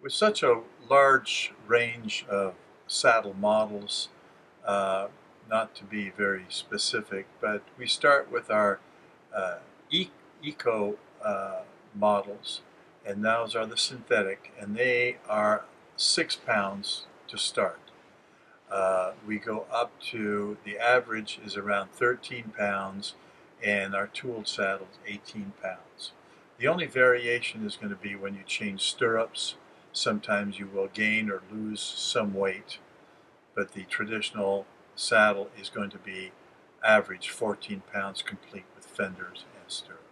With such a large range of saddle models, uh, not to be very specific, but we start with our uh, e eco models, and those are the synthetic, and they are 6 pounds to start. We go up to the average is around 13 pounds, and our tooled saddle is 18 pounds. The only variation is going to be when you change stirrups. Sometimes you will gain or lose some weight, but the traditional saddle is going to be average 14 pounds complete with fenders and stirrups.